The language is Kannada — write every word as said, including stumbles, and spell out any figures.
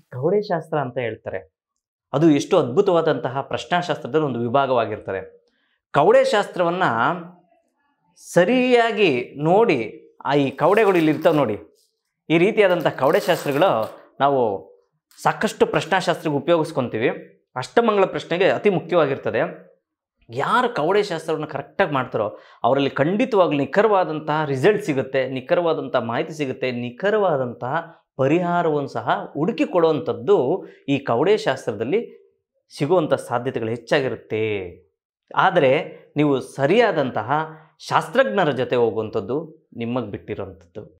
ಕವಡೆಶಾಸ್ತ್ರ ಅಂತ ಹೇಳ್ತಾರೆ. ಅದು ಎಷ್ಟು ಅದ್ಭುತವಾದಂತಹ ಪ್ರಶ್ನಾಶಾಸ್ತ್ರದಲ್ಲಿ ಒಂದು ವಿಭಾಗವಾಗಿರ್ತದೆ. ಕವಡೆಶಾಸ್ತ್ರವನ್ನು ಸರಿಯಾಗಿ ನೋಡಿ, ಆ ಈ ಕವಡೆಗಳು ಇಲ್ಲಿರ್ತವೆ ನೋಡಿ, ಈ ರೀತಿಯಾದಂಥ ಕವಡೆಶಾಸ್ತ್ರಗಳು ನಾವು ಸಾಕಷ್ಟು ಪ್ರಶ್ನಾಶಾಸ್ತ್ರಕ್ಕೆ ಉಪಯೋಗಿಸ್ಕೊತೀವಿ. ಅಷ್ಟಮಂಗಲ ಪ್ರಶ್ನೆಗೆ ಅತಿ ಮುಖ್ಯವಾಗಿರ್ತದೆ. ಯಾರು ಕವಡೆಶಾಸ್ತ್ರವನ್ನು ಕರೆಕ್ಟಾಗಿ ಮಾಡ್ತಾರೋ ಅವರಲ್ಲಿ ಖಂಡಿತವಾಗ್ಲೂ ನಿಖರವಾದಂತಹ ರಿಸಲ್ಟ್ ಸಿಗುತ್ತೆ, ನಿಖರವಾದಂಥ ಮಾಹಿತಿ ಸಿಗುತ್ತೆ, ನಿಖರವಾದಂತಹ ಪರಿಹಾರವನ್ನು ಸಹ ಹುಡುಕಿ ಕೊಡುವಂಥದ್ದು ಈ ಕವಡೆಶಾಸ್ತ್ರದಲ್ಲಿ ಸಿಗುವಂಥ ಸಾಧ್ಯತೆಗಳು ಹೆಚ್ಚಾಗಿರುತ್ತೆ. ಆದರೆ ನೀವು ಸರಿಯಾದಂತಹ ಶಾಸ್ತ್ರಜ್ಞರ ಜೊತೆ ಹೋಗುವಂಥದ್ದು ನಿಮಗೆ ಬಿಟ್ಟಿರೋವಂಥದ್ದು.